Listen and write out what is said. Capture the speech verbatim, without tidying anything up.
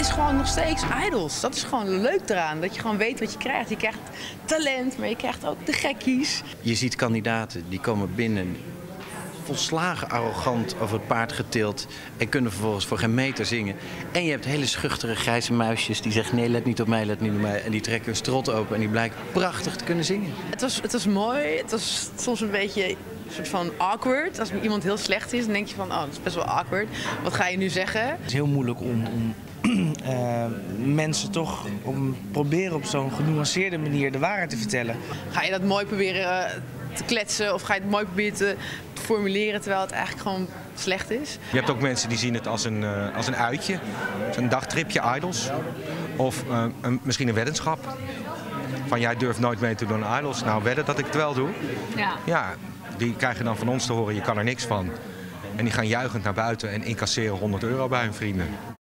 is gewoon nog steeds Idols. Dat is gewoon leuk eraan. Dat je gewoon weet wat je krijgt. Je krijgt talent, maar je krijgt ook de gekkies. Je ziet kandidaten die komen binnen, volslagen arrogant over het paard getild en kunnen vervolgens voor geen meter zingen. En je hebt hele schuchtere grijze muisjes die zeggen nee, let niet op mij, let niet op mij. En die trekken hun strot open en die blijken prachtig te kunnen zingen. Het was, het was mooi. Het was soms een beetje een soort van awkward. Als iemand heel slecht is, dan denk je van, oh, dat is best wel awkward. Wat ga je nu zeggen? Het is heel moeilijk om, om uh, mensen toch om proberen op zo'n genuanceerde manier de waarheid te vertellen. Ga je dat mooi proberen te kletsen of ga je het mooi proberen te formuleren terwijl het eigenlijk gewoon slecht is? Je hebt ook mensen die zien het als een, uh, als een uitje, een dagtripje Idols. Of uh, een, misschien een weddenschap. Van jij durft nooit mee te doen aan Idols. Nou, wedden dat ik het wel doe. Ja. Ja, die krijgen dan van ons te horen, je kan er niks van. En die gaan juichend naar buiten en incasseren honderd euro bij hun vrienden.